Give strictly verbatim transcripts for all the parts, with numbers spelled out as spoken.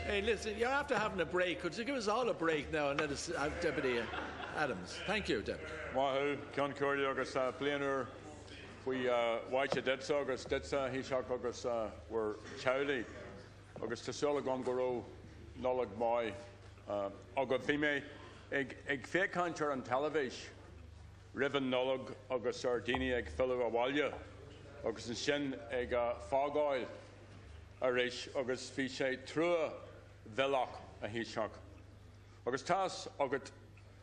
Hey, listen, you're after having a break. Could you give us all a break now and let us have Deputy Adams? Thank you, Deputy. Mahu, Ceann Comhairle agus blianúir faoi bhaite ditsa agus ditsa hí seach agus bhar teaghlaí agus tasúla gom go raibh nollag mai agus bhí mé ag fécántar an televís riban nollag agus ar daoine ag fill a bhaile agus an sin ag fágáil a réis agus bhí sé trua bhealach a hí seach. Agus tas agat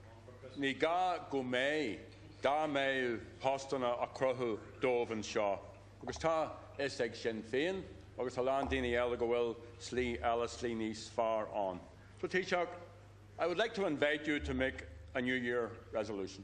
ní gá go mé dá mé pástanna a cruthú dómh an seo. Agus tá is ag sin féin agus tá lean daoine eile go bhfuil slí eile slí níos fearr an. So Taoiseach, I would like to invite you to make a New Year resolution.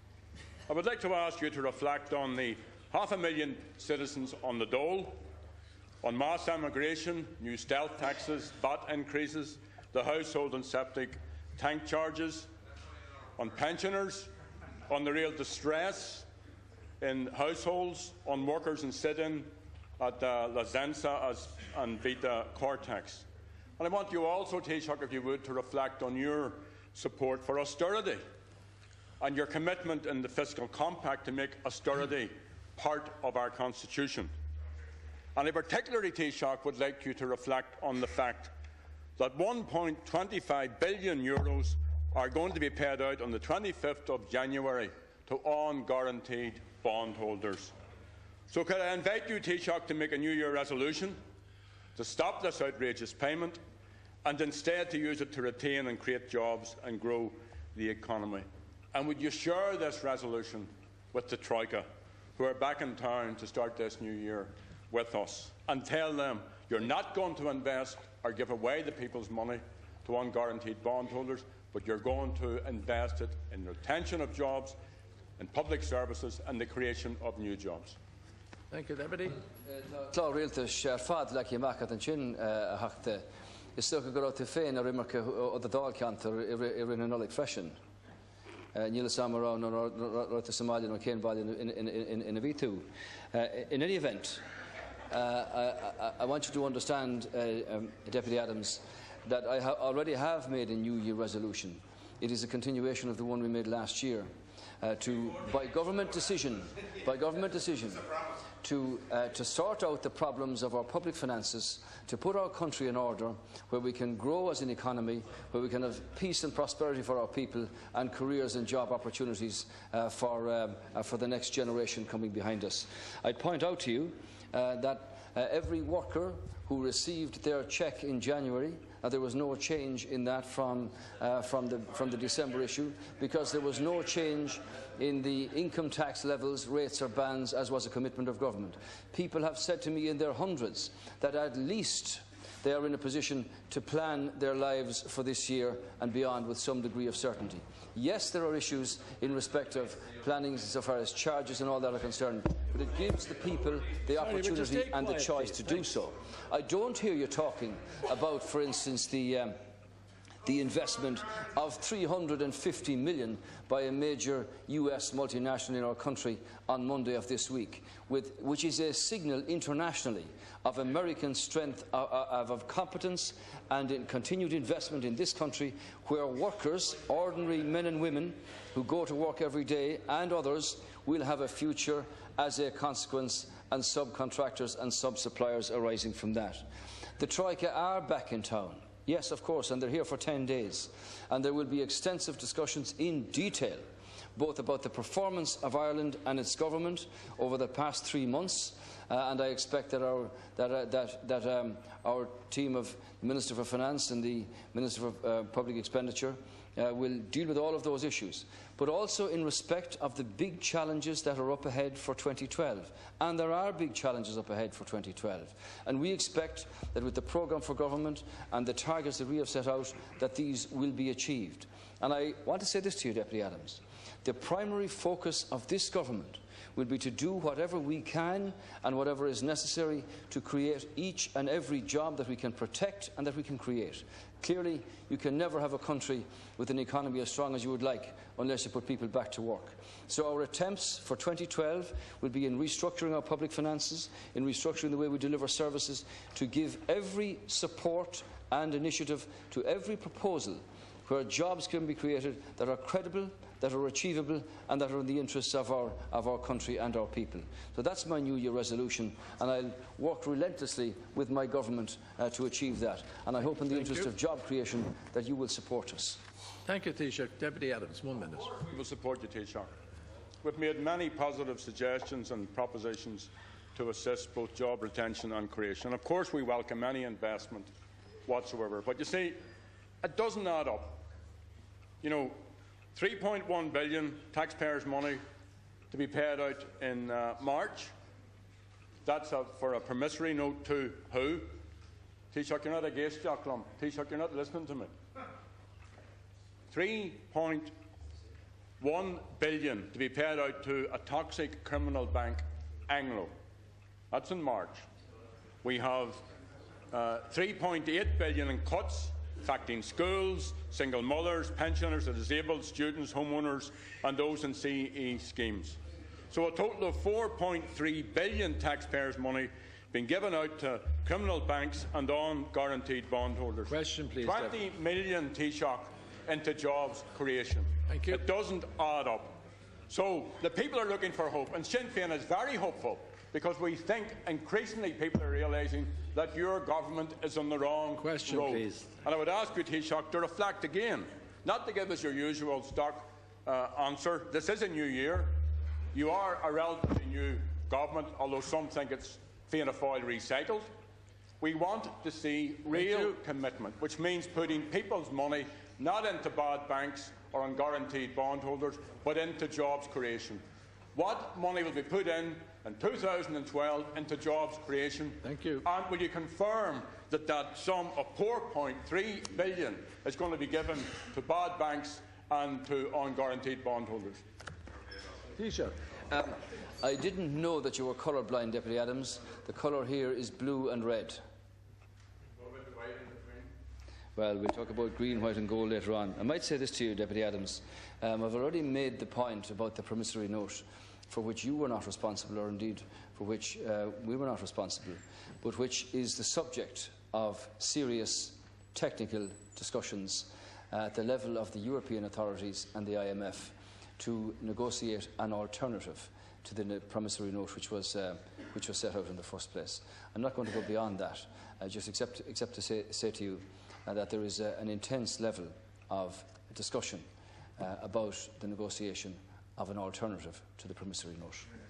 I would like to ask you to reflect on the half a million citizens on the dole, on mass emigration, new stealth taxes, V A T increases, the household and septic tank charges, on pensioners, on the real distress in households, on workers in sit-in at uh, La Zenza as, and Vita Cortex. And I want you also, Taoiseach, if you would, to reflect on your support for austerity and your commitment in the fiscal compact to make austerity part of our constitution. And I particularly, Taoiseach, would like you to reflect on the fact that one point two five billion euros are going to be paid out on the twenty-fifth of January to unguaranteed bondholders. So could I invite you, Taoiseach, to make a New Year resolution to stop this outrageous payment and instead to use it to retain and create jobs and grow the economy? And would you share this resolution with the Troika, who are back in town to start this new year with us, and tell them you're not going to invest or give away the people's money to unguaranteed bondholders, but you're going to invest it in the retention of jobs, in public services and the creation of new jobs? Thank you, Deputy. Tá rialtas ar fad le ceamachcha an sin a theachta. Is socha go raibh féin a rimarcha ó the dáil ceantar i rinne nollaigh freisin. Níl sam around or the Somalian or Kane Valley in, in, in, in a V two. Uh, in any event, uh, I, I want you to understand, uh, um, Deputy Adams, that I ha already have made a New Year resolution. It is a continuation of the one we made last year, uh, to, by government decision, by government decision, to, uh, to sort out the problems of our public finances, to put our country in order, where we can grow as an economy, where we can have peace and prosperity for our people, and careers and job opportunities uh, for, um, uh, for the next generation coming behind us. I'd point out to you uh, that uh, every worker who received their cheque in January, uh, there was no change in that from, uh, from, the, from the December issue, because there was no change in the income tax levels, rates or bans, as was a commitment of government. People have said to me in their hundreds that at least they are in a position to plan their lives for this year and beyond with some degree of certainty. Yes, there are issues in respect of planning so far as charges and all that are concerned, but it gives the people the Sorry, opportunity and quiet, the choice please. to do Thanks. so. I don't hear you talking about, for instance, the um, the investment of three hundred and fifty million dollars by a major U S multinational in our country on Monday of this week, with, which is a signal internationally of American strength, uh, of, of competence and in continued investment in this country, where workers, ordinary men and women who go to work every day, and others will have a future as a consequence, and subcontractors and sub-suppliers arising from that. The Troika are back in town. Yes, of course, and they're here for ten days. And there will be extensive discussions in detail, both about the performance of Ireland and its government over the past three months. Uh, and I expect that our, that, uh, that, that, um, our team of the Minister for Finance and the Minister for uh, Public Expenditure uh, will deal with all of those issues, but also in respect of the big challenges that are up ahead for twenty twelve. And there are big challenges up ahead for twenty twelve. And we expect that with the programme for government and the targets that we have set out, that these will be achieved. And I want to say this to you, Deputy Adams. The primary focus of this government will be to do whatever we can and whatever is necessary to create each and every job that we can protect and that we can create. Clearly, you can never have a country with an economy as strong as you would like unless you put people back to work. So our attempts for twenty twelve will be in restructuring our public finances, in restructuring the way we deliver services, to give every support and initiative to every proposal where jobs can be created that are credible, that are achievable and that are in the interests of our, of our country and our people. So that's my New Year resolution, and I'll work relentlessly with my government uh, to achieve that. And I hope in the Thank interest you. of job creation that you will support us. Thank you, Taoiseach. Deputy Adams, one minute. We will support you, Taoiseach. We've made many positive suggestions and propositions to assist both job retention and creation. Of course, we welcome any investment whatsoever. But you see, it doesn't add up. You know, three point one billion taxpayers' money to be paid out in uh, March. That's a, for a promissory note to who? Taoiseach, you're not a guest, Jacqueline. Taoiseach, you're not listening to me. three point one billion to be paid out to a toxic criminal bank, Anglo. That's in March. We have uh, three point eight billion in cuts affecting schools, single mothers, pensioners, the disabled, students, homeowners and those in C E schemes. So a total of four point three billion taxpayers' money being given out to criminal banks and on-guaranteed bondholders. Question, please. twenty million Taoiseach into jobs creation. Thank you. It doesn't add up. So the people are looking for hope, and Sinn Féin is very hopeful because we think increasingly people are realising that your government is on the wrong Question, road. please. And I would ask you, Taoiseach, to reflect again, not to give us your usual stock uh, answer. This is a new year. You are a relatively new government, although some think it's Fianna Fáil recycled. We want to see real commitment, which means putting people's money not into bad banks or unguaranteed bondholders, but into jobs creation. What money will be put in in two thousand twelve into jobs creation? Thank you. And will you confirm that that sum of four point three billion is going to be given to bad banks and to unguaranteed bondholders? Taoiseach. Um, I didn't know that you were colour blind, Deputy Adams. The colour here is blue and red. Well, we'll talk about green, white and gold later on. I might say this to you, Deputy Adams. Um, I've already made the point about the promissory note, for which you were not responsible, or indeed for which uh, we were not responsible, but which is the subject of serious technical discussions uh, at the level of the European authorities and the I M F to negotiate an alternative to the promissory note which was, uh, which was set out in the first place. I'm not going to go beyond that, uh, just except, except to say, say to you uh, that there is uh, an intense level of discussion uh, about the negotiation of an alternative to the promissory note.